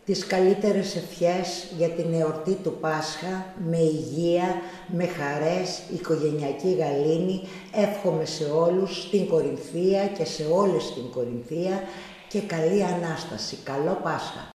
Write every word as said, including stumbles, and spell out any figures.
τις καλύτερες ευχές για την εορτή του Πάσχα, με υγεία, με χαρές, οικογενειακή γαλήνη. Εύχομαι σε όλους στην Κορινθία και σε όλες στην Κορινθία και καλή Ανάσταση. Καλό Πάσχα!